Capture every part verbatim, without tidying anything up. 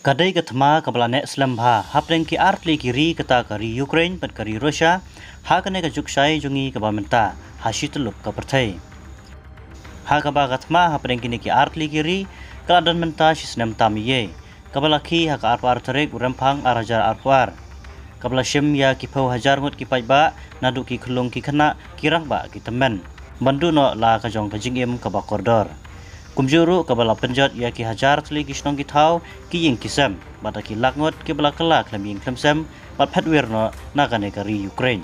Kadai ketma kabla nek slamba hapreng ki artli kiri kata kari Ukraine pat kari Russia ha kane ka juksai jungi ka bamenta hashitlup ka pertai ha ka ba katma hapreng kini ki artli kiri kala dan menta shisnem tamiye kabla ki ha ka arpar terek urempang arajar arpar kabla shim ya ki pau hajar ngut ki paiba nadu ki khulung ki khana kirang ba ki temen bandu no la ka jong ka jingim ka ba koridor kumjuru kabala penjat ya ki hajar tli kisnong ki thau ki ying kisam bata ki lakngot ki bala kelak lam ying klemsam bat phatwirno nakane kari Ukraine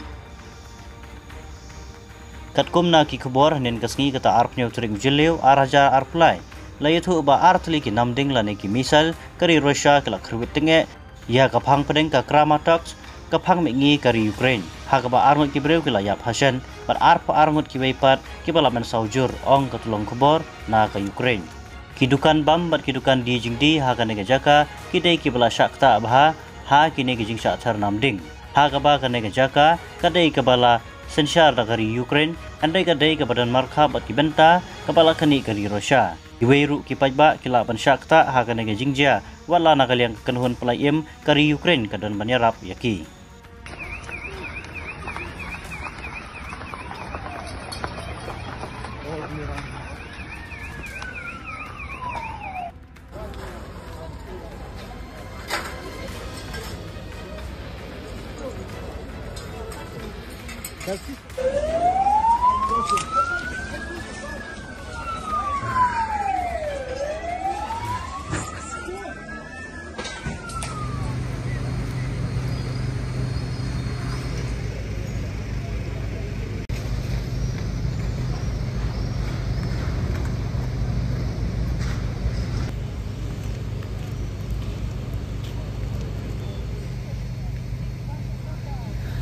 katkum na ki khobor nen kasngi kata arp neu trik jileu araja arplai layethu ba artli ki namding lane ki misal kari Russia kala khruwit tenge ya ka phang pedeng ka kramatok ka phang mengi kari Ukraine ha ka ba arngot ki breu kila yap hasan par arp arngot ki weipat ki bala men saujur ong ka tulong khobor na ka Ukraine kidukan bam bat kidukan di jingdi ha ka nega jaka kidai ki bala shakta bha ha ki nega jing sha thar namding ha ka ba ka nega jaka kadai ka bala sensyar da kari Ukraine andai kadai ka badan markha bat ki benta ka bala kani kari Russia iweiru ki pajba kila ban shakta ha ka nega jingja wala na kaliang kenhun pelaim kari Ukraine kadan banyarap yaki That's it.